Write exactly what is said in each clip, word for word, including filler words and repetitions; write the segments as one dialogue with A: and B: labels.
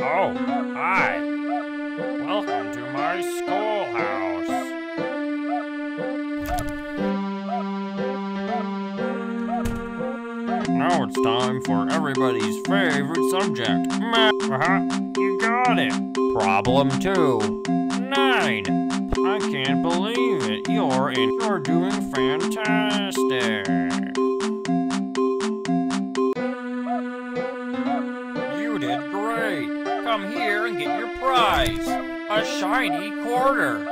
A: Oh, hi. Welcome to my schoolhouse. Now it's time for everybody's favorite subject, math. Uh-huh, you got it. Problem two. Nine. I can't believe it. You're in. You're doing fantastic. You did great. Come here and get your prize. A shiny quarter.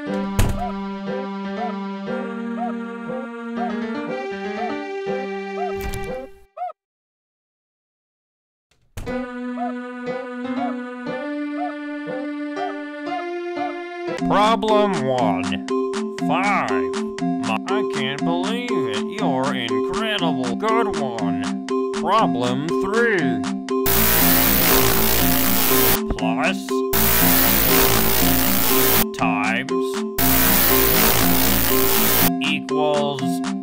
A: Problem one. Five. I can't believe it. You're incredible. Good one. Problem three. Plus. Times. Equals.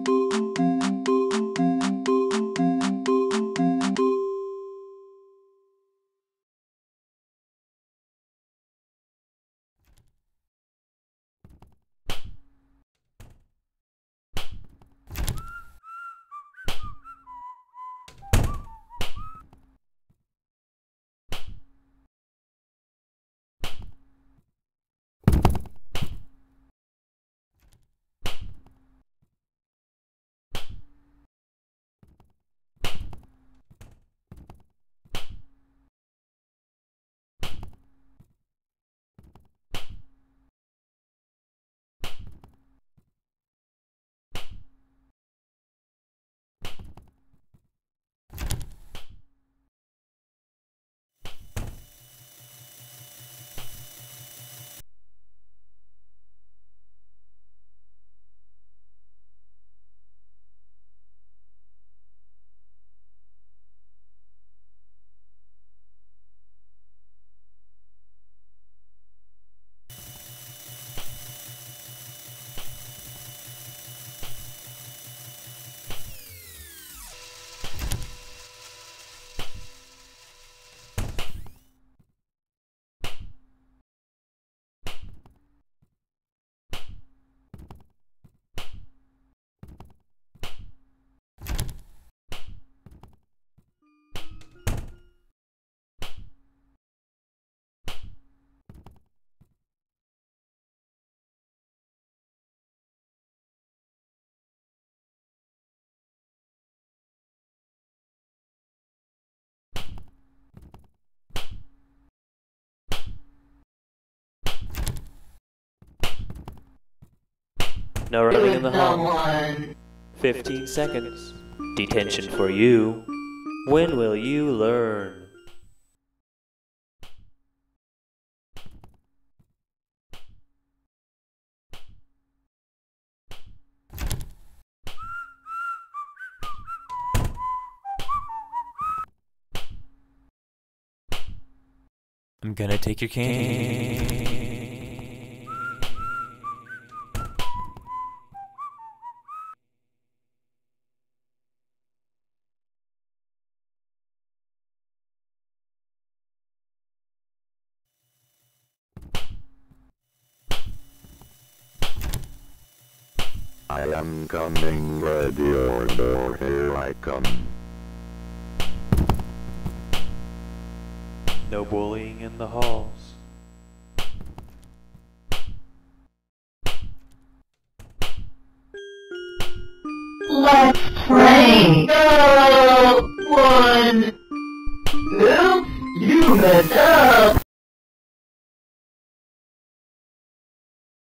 B: No running in the hall. Fifteen seconds. Detention for you. When will you learn?
C: I'm gonna take your candy.
D: I am coming, ready or door, here I come.
B: No bullying in the halls.
E: Let's play! Go! One! Oops! You messed up!